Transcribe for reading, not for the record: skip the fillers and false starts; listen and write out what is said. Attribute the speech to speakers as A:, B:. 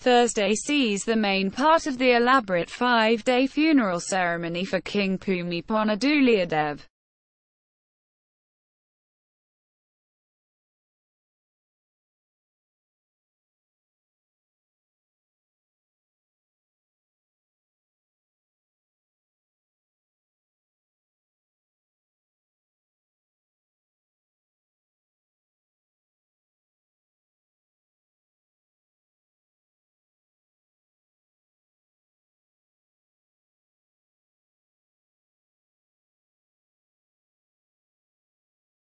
A: Thursday sees the main part of the elaborate 5-day funeral ceremony for King Bhumibol Adulyadej.